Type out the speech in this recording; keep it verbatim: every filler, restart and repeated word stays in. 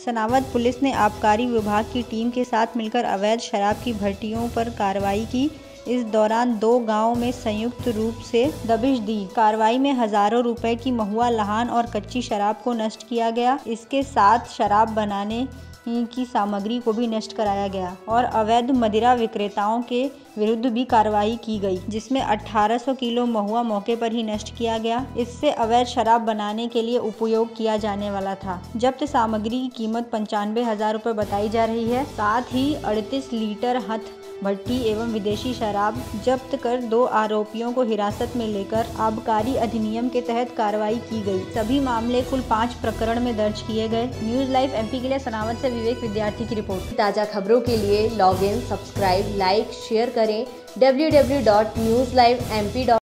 Sanawad police ने आबकारी विभाग की टीम के साथ मिलकर अवैध शराब की भट्टियों पर कार्रवाई की। इस दौरान दो गांवों में संयुक्त रूप से दबिश दी। कार्रवाई में हजारों रुपए की महुआ लहान और कच्ची शराब को नष्ट किया गया। इसके साथ शराब बनाने की सामग्री को भी नष्ट कराया गया और अवैध मदिरा विक्रेताओं के विरुद्ध भी कार्रवाई की गई, जिसमें अठारह सौ किलो महुआ मौके पर ही नष्ट किया गया। इससे अवैध शराब बनाने के लिए उपयोग किया जाने वाला था। जब्त सामग्री की कीमत पंचानवे हजार रुपये बताई जा रही है। साथ ही अड़तीस लीटर हथ भट्टी एवं विदेशी शराब जब्त कर दो आरोपियों को हिरासत में लेकर आबकारी अधिनियम के तहत कार्रवाई की गई। सभी मामले कुल पाँच प्रकरण में दर्ज किए गए। न्यूज लाइव एमपी के लिए सनावद से विवेक विद्यार्थी की रिपोर्ट। ताज़ा खबरों के लिए log in, subscribe, like, share करें W W W dot news live M P dot